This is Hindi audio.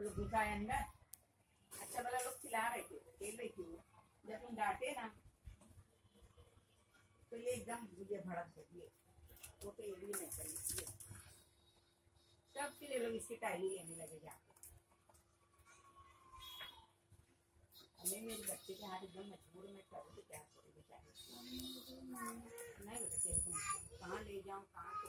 लोग घुसा है अंदर। अच्छा भला लोग खिला रहे थे, खेल रही थी वो। जब तुम डांटे ना तो ये एकदम मुझे भड़क देती है। वो तो ये भी नहीं करी, सबके लिए लोग इसकी टाइली लेने लगे जाके। हमें मेरे बच्चे के हाथ एकदम मजबूर में कर, तो क्या करूँ बेचारे। नहीं बेटा तेरे को कहाँ ले जाऊँ, कहाँ